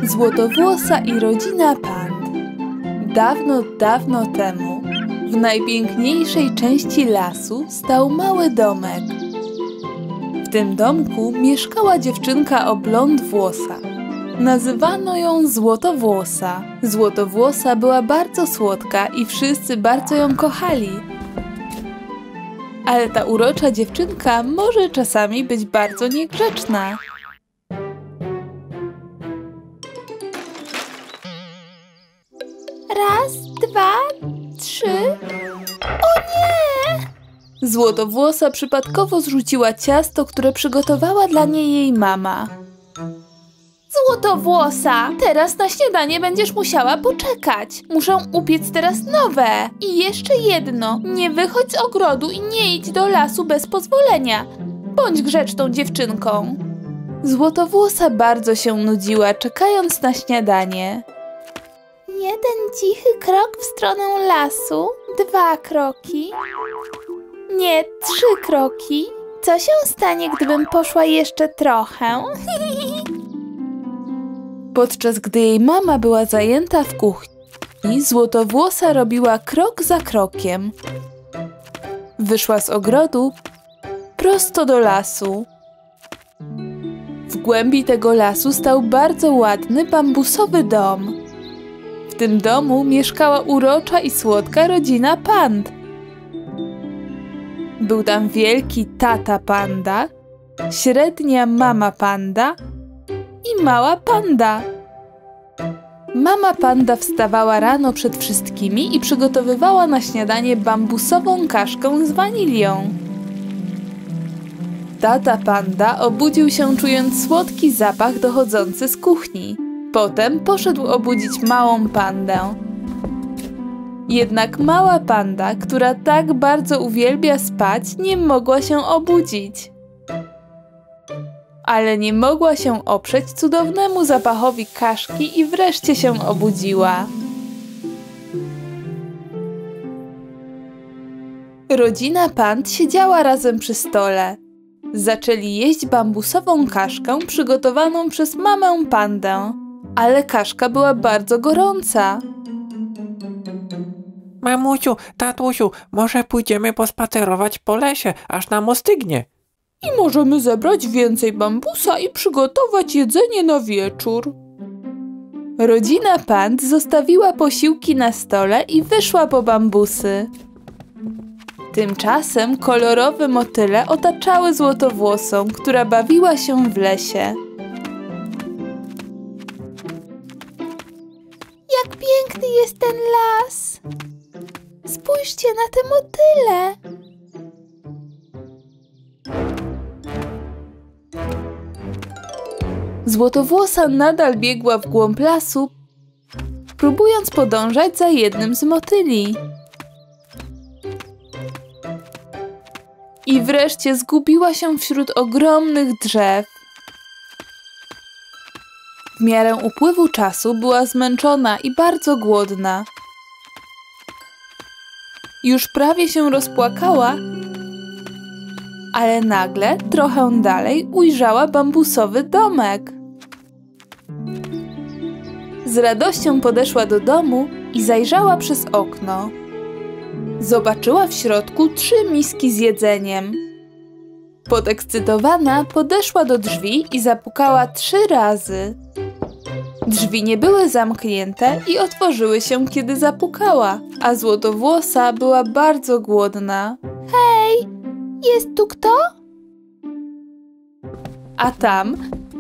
Złotowłosa i rodzina pand. Dawno, dawno temu w najpiękniejszej części lasu stał mały domek. W tym domku mieszkała dziewczynka o blond włosach. Nazywano ją Złotowłosa. Złotowłosa była bardzo słodka i wszyscy bardzo ją kochali. Ale ta urocza dziewczynka może czasami być bardzo niegrzeczna. Raz, dwa, trzy. O nie! Złotowłosa przypadkowo zrzuciła ciasto, które przygotowała dla niej jej mama. Złotowłosa, teraz na śniadanie będziesz musiała poczekać. Muszę upiec teraz nowe. I jeszcze jedno, nie wychodź z ogrodu i nie idź do lasu bez pozwolenia. Bądź grzeczną dziewczynką. Złotowłosa bardzo się nudziła, czekając na śniadanie. Jeden cichy krok w stronę lasu, 2 kroki. Nie, 3 kroki. Co się stanie, gdybym poszła jeszcze trochę? Podczas gdy jej mama była zajęta w kuchni, Złotowłosa robiła krok za krokiem. Wyszła z ogrodu prosto do lasu. W głębi tego lasu stał bardzo ładny bambusowy dom. W tym domu mieszkała urocza i słodka rodzina pand. Był tam wielki tata panda, średnia mama panda i mała panda. Mama panda wstawała rano przed wszystkimi i przygotowywała na śniadanie bambusową kaszkę z wanilią. Tata panda obudził się, czując słodki zapach dochodzący z kuchni. Potem poszedł obudzić małą pandę. Jednak mała panda, która tak bardzo uwielbia spać, nie mogła się obudzić. Ale nie mogła się oprzeć cudownemu zapachowi kaszki i wreszcie się obudziła. Rodzina pand siedziała razem przy stole. Zaczęli jeść bambusową kaszkę przygotowaną przez mamę pandę. Ale kaszka była bardzo gorąca. Mamusiu, tatusiu, może pójdziemy pospacerować po lesie, aż nam ostygnie. I możemy zebrać więcej bambusa i przygotować jedzenie na wieczór. Rodzina pand zostawiła posiłki na stole i wyszła po bambusy. Tymczasem kolorowe motyle otaczały Złotowłosą, która bawiła się w lesie. Jak piękny jest ten las! Spójrzcie na te motyle! Złotowłosa nadal biegła w głąb lasu, próbując podążać za jednym z motyli. I wreszcie zgubiła się wśród ogromnych drzew. W miarę upływu czasu była zmęczona i bardzo głodna. Już prawie się rozpłakała, ale nagle, trochę dalej, ujrzała bambusowy domek. Z radością podeszła do domu i zajrzała przez okno. Zobaczyła w środku 3 miski z jedzeniem. Podekscytowana podeszła do drzwi i zapukała 3 razy. Drzwi nie były zamknięte i otworzyły się, kiedy zapukała, a Złotowłosa była bardzo głodna. Hej, jest tu kto? A tam,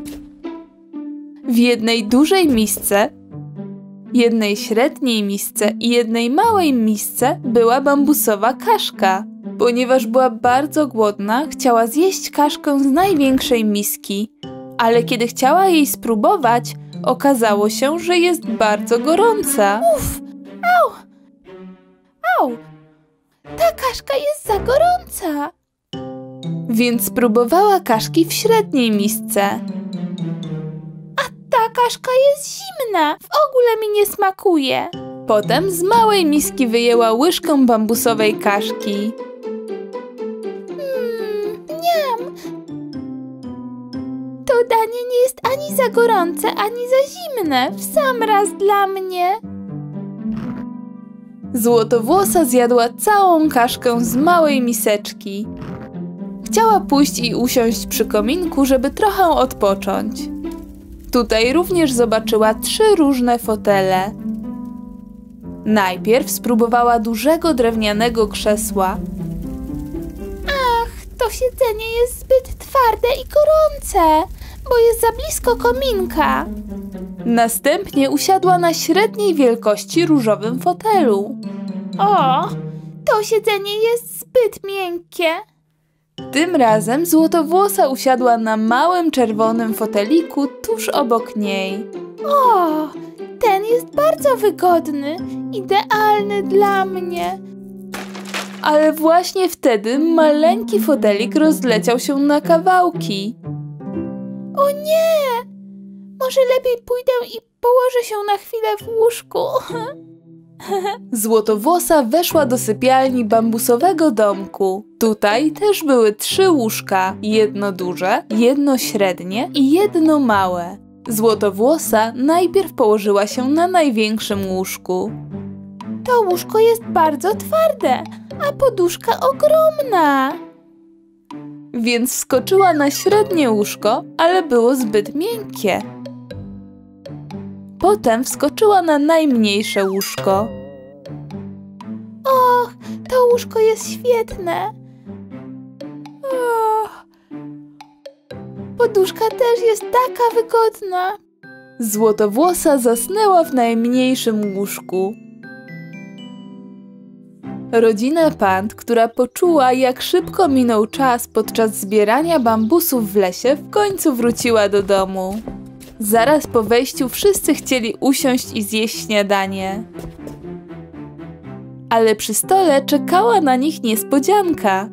w jednej dużej misce, jednej średniej misce i jednej małej misce była bambusowa kaszka. Ponieważ była bardzo głodna, chciała zjeść kaszkę z największej miski, ale kiedy chciała jej spróbować, okazało się, że jest bardzo gorąca. Uff! Au! Au! Ta kaszka jest za gorąca! Więc spróbowała kaszki w średniej misce. A ta kaszka jest zimna! W ogóle mi nie smakuje! Potem z małej miski wyjęła łyżkę bambusowej kaszki. To danie nie jest ani za gorące, ani za zimne. W sam raz dla mnie. Złotowłosa zjadła całą kaszkę z małej miseczki. Chciała pójść i usiąść przy kominku, żeby trochę odpocząć. Tutaj również zobaczyła 3 różne fotele. Najpierw spróbowała dużego drewnianego krzesła. Ach, to siedzenie jest zbyt twarde i gorące, bo jest za blisko kominka. Następnie usiadła na średniej wielkości różowym fotelu. O, to siedzenie jest zbyt miękkie. Tym razem Złotowłosa usiadła na małym czerwonym foteliku tuż obok niej. O, ten jest bardzo wygodny, idealny dla mnie. Ale właśnie wtedy maleńki fotelik rozleciał się na kawałki. O nie! Może lepiej pójdę i położę się na chwilę w łóżku. Złotowłosa weszła do sypialni bambusowego domku. Tutaj też były 3 łóżka. Jedno duże, jedno średnie i jedno małe. Złotowłosa najpierw położyła się na największym łóżku. To łóżko jest bardzo twarde, a poduszka ogromna. Więc wskoczyła na średnie łóżko, ale było zbyt miękkie. Potem wskoczyła na najmniejsze łóżko. Och, to łóżko jest świetne. Och. Poduszka też jest taka wygodna. Złotowłosa zasnęła w najmniejszym łóżku. Rodzina Pand, która poczuła, jak szybko minął czas podczas zbierania bambusów w lesie, w końcu wróciła do domu. Zaraz po wejściu wszyscy chcieli usiąść i zjeść śniadanie. Ale przy stole czekała na nich niespodzianka.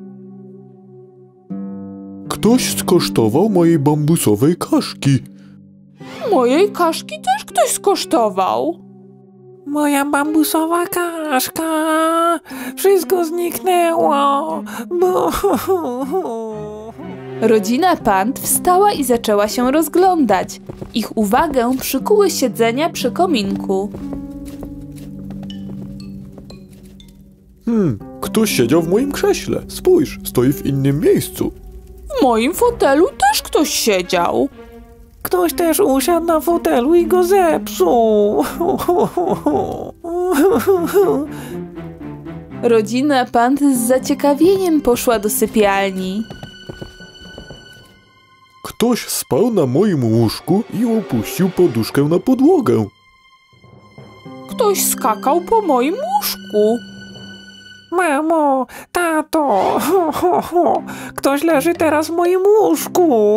Ktoś skosztował mojej bambusowej kaszki. Mojej kaszki też ktoś skosztował. Moja bambusowa kaszka. Wszystko zniknęło. Rodzina Pand wstała i zaczęła się rozglądać. Ich uwagę przykuły siedzenia przy kominku. Ktoś siedział w moim krześle. Spójrz, stoi w innym miejscu. W moim fotelu też ktoś siedział. Ktoś też usiadł na fotelu i go zepsuł. Rodzina Pand z zaciekawieniem poszła do sypialni. Ktoś spał na moim łóżku i opuścił poduszkę na podłogę. Ktoś skakał po moim łóżku. Mamo, tato, ktoś leży teraz w moim łóżku.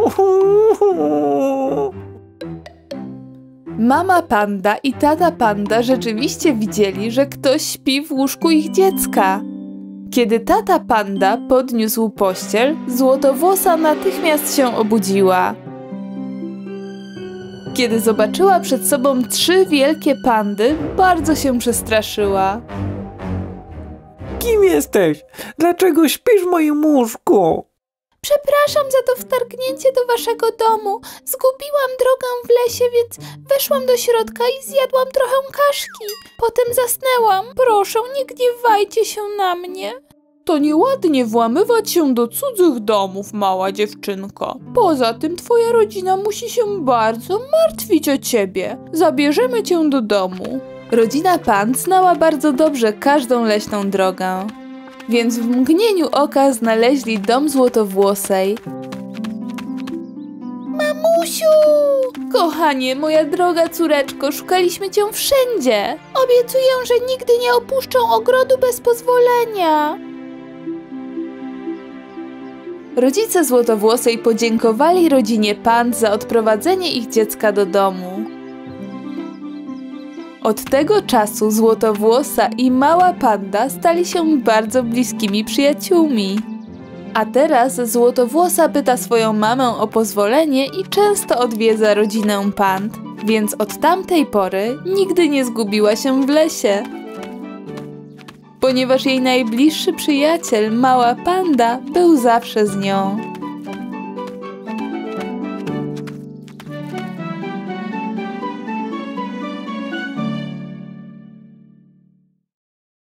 Mama panda i tata panda rzeczywiście widzieli, że ktoś śpi w łóżku ich dziecka. Kiedy tata panda podniósł pościel, Złotowłosa natychmiast się obudziła. Kiedy zobaczyła przed sobą 3 wielkie pandy, bardzo się przestraszyła. Kim jesteś? Dlaczego śpisz w moim łóżku? Przepraszam za to wtargnięcie do waszego domu. Zgubiłam drogę w lesie, więc weszłam do środka i zjadłam trochę kaszki. Potem zasnęłam. Proszę, nie gniewajcie się na mnie. To nieładnie włamywać się do cudzych domów, mała dziewczynko. Poza tym twoja rodzina musi się bardzo martwić o ciebie. Zabierzemy cię do domu. Rodzina Pand znała bardzo dobrze każdą leśną drogę. Więc w mgnieniu oka znaleźli dom Złotowłosej. Mamusiu! Kochanie, moja droga córeczko, szukaliśmy cię wszędzie. Obiecuję, że nigdy nie opuszczę ogrodu bez pozwolenia. Rodzice Złotowłosej podziękowali rodzinie Pand za odprowadzenie ich dziecka do domu. Od tego czasu Złotowłosa i mała panda stali się bardzo bliskimi przyjaciółmi. A teraz Złotowłosa pyta swoją mamę o pozwolenie i często odwiedza rodzinę Pand, więc od tamtej pory nigdy nie zgubiła się w lesie. Ponieważ jej najbliższy przyjaciel, mała panda, był zawsze z nią.